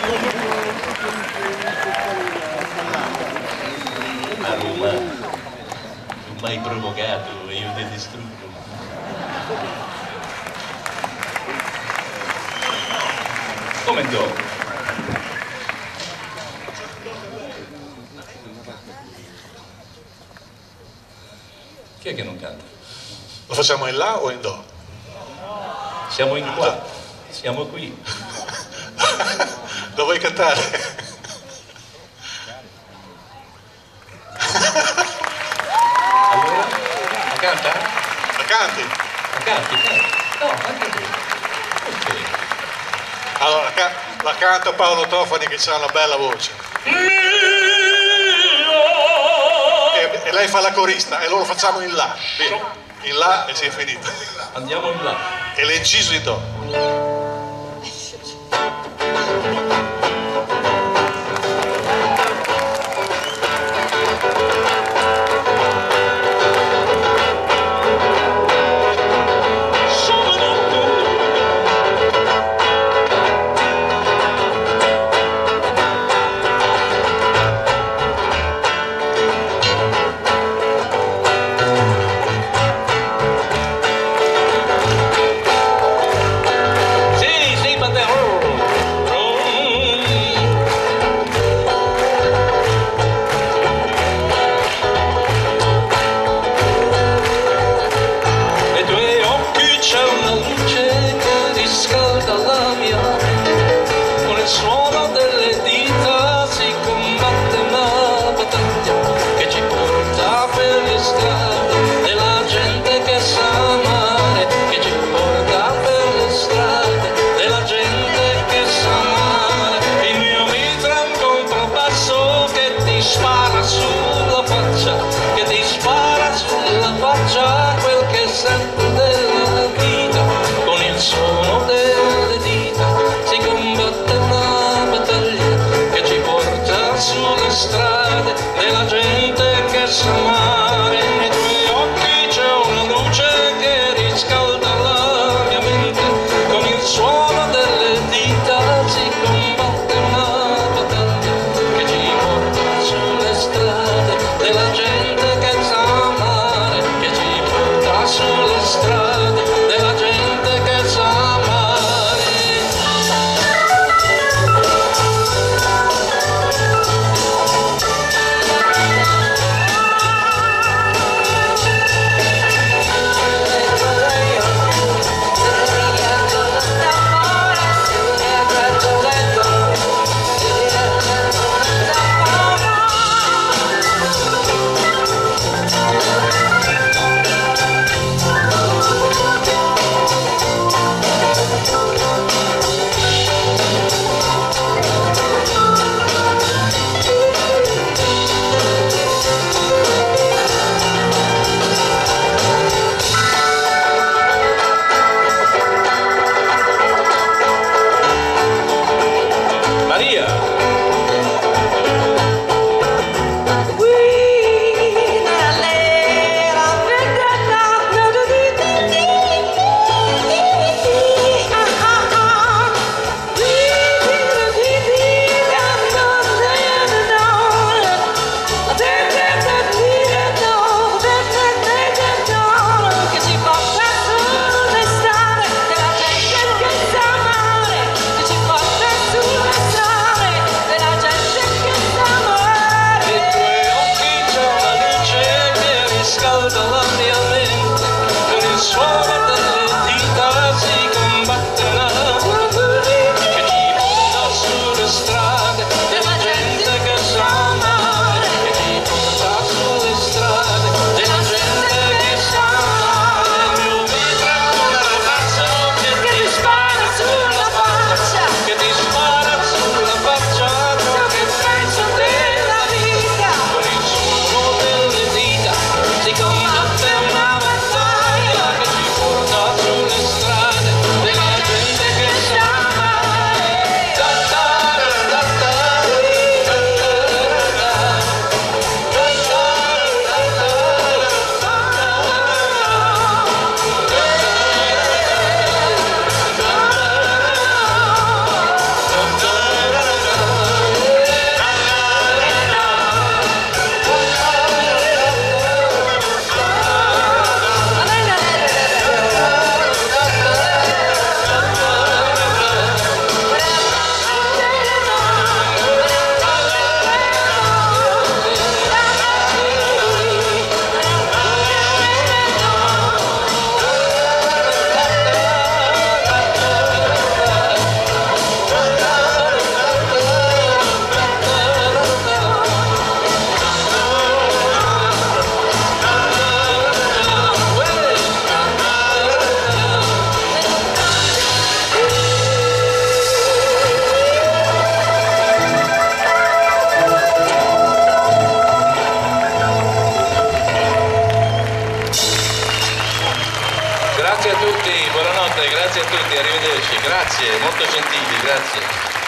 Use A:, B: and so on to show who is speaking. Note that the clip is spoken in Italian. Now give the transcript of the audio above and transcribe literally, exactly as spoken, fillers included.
A: A Roma non mai provocato e io ti distruggo. Come do? Chi è che non canta?
B: Lo facciamo in La o in Do?
A: Siamo in qua, siamo qui.
B: Lo vuoi cantare?
A: Allora, la canta?
B: La canti?
A: La canti, canti. No, anche tu. Ok.
B: Allora, la, ca la canta Paolo Tofani che ha una bella voce. E, e lei fa la corista e lo facciamo in La. Via. In La e si è finito.
A: Andiamo in là.
B: E l'inciso in Do.
A: grazie a tutti, arrivederci, grazie, molto gentili, grazie.